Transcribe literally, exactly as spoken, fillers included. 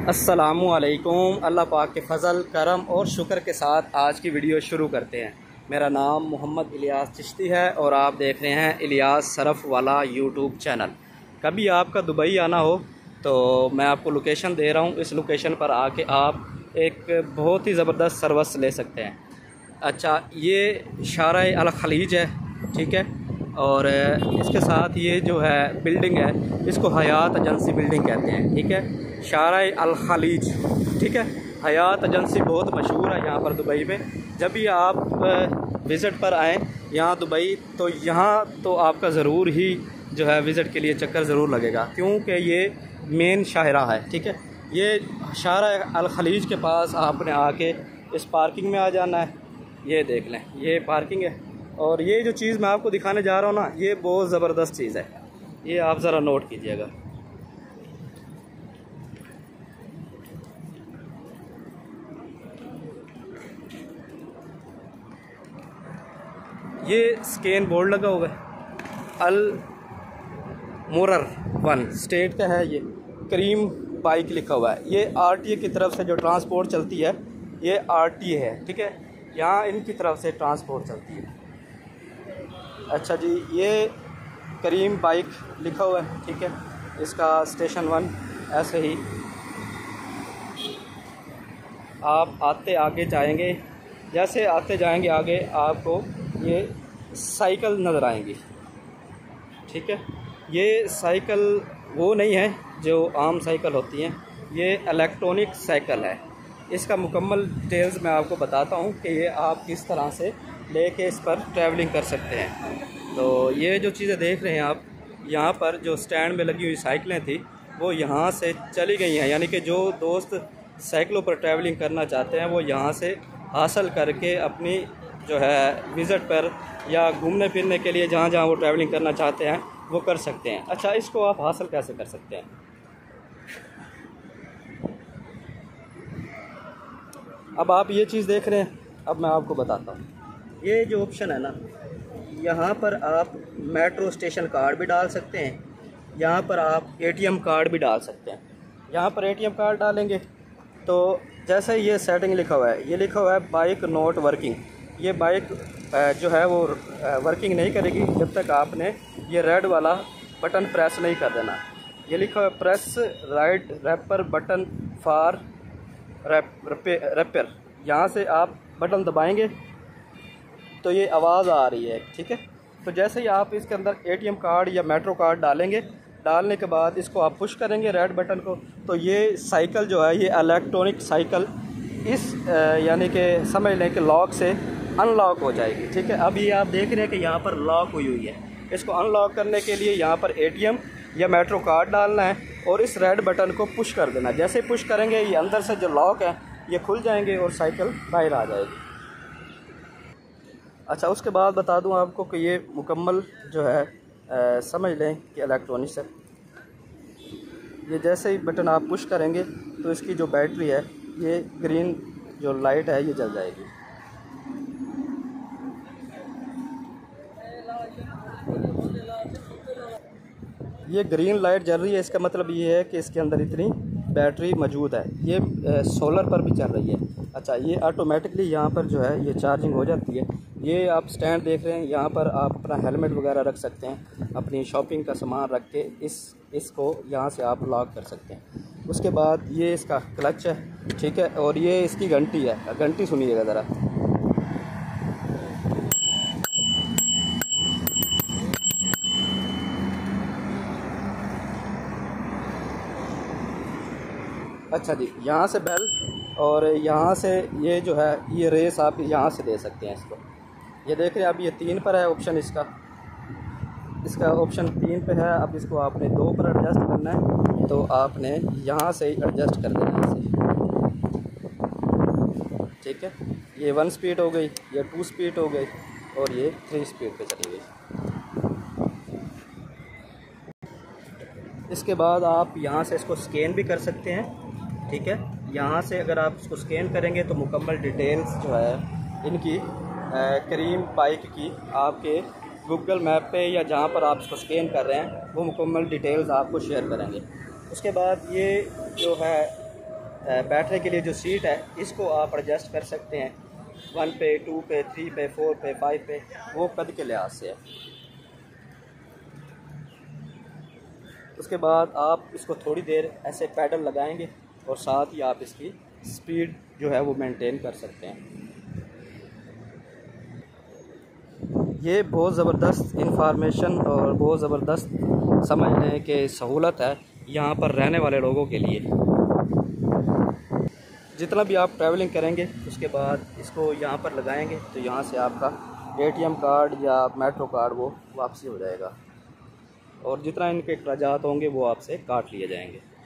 अस्सलामुअलैकुम। अल्लाह पाक के फ़ज़ल करम और शुक्र के साथ आज की वीडियो शुरू करते हैं। मेरा नाम मोहम्मद इलियास चिश्ती है और आप देख रहे हैं इलियास सरफ वाला यूट्यूब चैनल। कभी आपका दुबई आना हो तो मैं आपको लोकेशन दे रहा हूँ। इस लोकेशन पर आके आप एक बहुत ही ज़बरदस्त सर्विस ले सकते हैं। अच्छा, ये शाराए अल खलीज है, ठीक है, और इसके साथ ये जो है बिल्डिंग है इसको हयात एजेंसी बिल्डिंग कहते हैं, ठीक है, शाराए अल खलीज, ठीक है। हयात एजेंसी बहुत मशहूर है यहाँ पर दुबई में। जब भी आप विज़िट पर आएँ यहाँ दुबई तो यहाँ तो आपका ज़रूर ही जो है विज़िट के लिए चक्कर ज़रूर लगेगा, क्योंकि ये मेन शाहरा है, ठीक है। ये शाराए अल खलीज के पास आपने आके इस पार्किंग में आ जाना है। ये देख लें, ये पार्किंग है और ये जो चीज़ मैं आपको दिखाने जा रहा हूँ ना, ये बहुत ज़बरदस्त चीज़ है। ये आप ज़रा नोट कीजिएगा। ये स्कैन बोर्ड लगा हुआ है, अल मुरर वन स्टेट का है। ये करीम बाइक लिखा हुआ है। ये आरटीए की तरफ से जो ट्रांसपोर्ट चलती है ये आरटीए है, ठीक है। यहाँ इनकी तरफ से ट्रांसपोर्ट चलती है। अच्छा जी, ये करीम बाइक लिखा हुआ है, ठीक है। इसका स्टेशन वन ऐसे ही आप आते आगे जाएंगे, जैसे आते जाएंगे आगे आपको ये साइकिल नज़र आएंगी, ठीक है। ये साइकिल वो नहीं है जो आम साइकिल होती हैं, ये इलेक्ट्रॉनिक साइकिल है। इसका मुकम्मल डिटेल्स मैं आपको बताता हूँ कि ये आप किस तरह से लेके इस पर ट्रैवलिंग कर सकते हैं। तो ये जो चीज़ें देख रहे हैं आप, यहाँ पर जो स्टैंड में लगी हुई साइकिलें थी वो यहाँ से चली गई हैं, यानी कि जो दोस्त साइकिलों पर ट्रैवलिंग करना चाहते हैं वो यहाँ से हासिल करके अपनी जो है विज़िट पर या घूमने फिरने के लिए जहाँ जहाँ वो ट्रैवलिंग करना चाहते हैं वो कर सकते हैं। अच्छा, इसको आप हासिल कैसे कर सकते हैं? अब आप ये चीज़ देख रहे हैं, अब मैं आपको बताता हूँ। ये जो ऑप्शन है ना, यहाँ पर आप मेट्रो स्टेशन कार्ड भी डाल सकते हैं, यहाँ पर आप एटीएम कार्ड भी डाल सकते हैं। यहाँ पर एटीएम कार्ड डालेंगे तो जैसे ये सेटिंग लिखा हुआ है, ये लिखा हुआ है बाइक नॉट वर्किंग। ये बाइक जो है वो वर्किंग नहीं करेगी जब तक आपने ये रेड वाला बटन प्रेस नहीं कर देना। ये लिखा हुआ है press right wrapper button for wrapper. यहाँ से आप बटन दबाएंगे तो ये आवाज़ आ रही है, ठीक है। तो जैसे ही आप इसके अंदर एटीएम कार्ड या मेट्रो कार्ड डालेंगे, डालने के बाद इसको आप पुश करेंगे रेड बटन को, तो ये साइकिल जो है ये इलेक्ट्रॉनिक साइकिल इस यानी कि समझ लें कि लॉक से अनलॉक हो जाएगी, ठीक है। अब ये आप देख रहे हैं कि यहाँ पर लॉक हुई हुई है। इसको अनलॉक करने के लिए यहाँ पर एटीएम या मेट्रो कार्ड डालना है और इस रेड बटन को पुश कर देना। जैसे पुश करेंगे ये अंदर से जो लॉक है ये खुल जाएंगे और साइकिल बाहर आ जाएगी। अच्छा, उसके बाद बता दूं आपको कि ये मुकम्मल जो है आ, समझ लें कि इलेक्ट्रॉनिक्स है। ये जैसे ही बटन आप पुश करेंगे तो इसकी जो बैटरी है ये ग्रीन जो लाइट है ये जल जाएगी। ये ग्रीन लाइट जल रही है, इसका मतलब ये है कि इसके अंदर इतनी बैटरी मौजूद है। ये सोलर पर भी चल रही है। अच्छा, ये ऑटोमेटिकली यहाँ पर जो है ये चार्जिंग हो जाती है। ये आप स्टैंड देख रहे हैं, यहाँ पर आप अपना हेलमेट वगैरह रख सकते हैं, अपनी शॉपिंग का सामान रख के इस इसको यहाँ से आप लॉक कर सकते हैं। उसके बाद ये इसका क्लच है, ठीक है, और ये इसकी घंटी है। घंटी सुनिएगा ज़रा। अच्छा जी, यहाँ से बेल और यहाँ से ये जो है ये रेस आप यहाँ से दे सकते हैं इसको। ये देख रहे हैं, अब ये तीन पर है ऑप्शन इसका इसका ऑप्शन तीन पे है। अब इसको आपने दो पर एडजस्ट करना है तो आपने यहाँ से ही एडजस्ट कर देना है इसे, ठीक है। ये वन स्पीड हो गई, ये टू स्पीड हो गई और ये थ्री स्पीड पे चली गई। इसके बाद आप यहाँ से इसको स्कैन भी कर सकते हैं, ठीक है। यहाँ से अगर आप इसको स्कैन करेंगे तो मुकम्मल डिटेल्स जो है इनकी करीम बाइक की आपके गूगल मैप पे या जहाँ पर आप इसको स्कैन कर रहे हैं वो मुकम्मल डिटेल्स आपको शेयर करेंगे। उसके बाद ये जो है बैठने के लिए जो सीट है इसको आप एडजस्ट कर सकते हैं, वन पे, टू पे, थ्री पे, फोर पे, फाइव पे, वो कद के लिहाज से है। उसके बाद आप इसको थोड़ी देर ऐसे पैडल लगाएंगे और साथ ही आप इसकी स्पीड जो है वो मेंटेन कर सकते हैं। ये बहुत ज़बरदस्त इंफॉर्मेशन और बहुत ज़बरदस्त समझने की सहूलत है यहाँ पर रहने वाले लोगों के लिए। जितना भी आप ट्रैवलिंग करेंगे उसके बाद इसको यहाँ पर लगाएंगे तो यहाँ से आपका एटीएम कार्ड या मेट्रो कार्ड वो वापसी हो जाएगा और जितना इनके अखराजात होंगे वो आपसे काट लिए जाएंगे।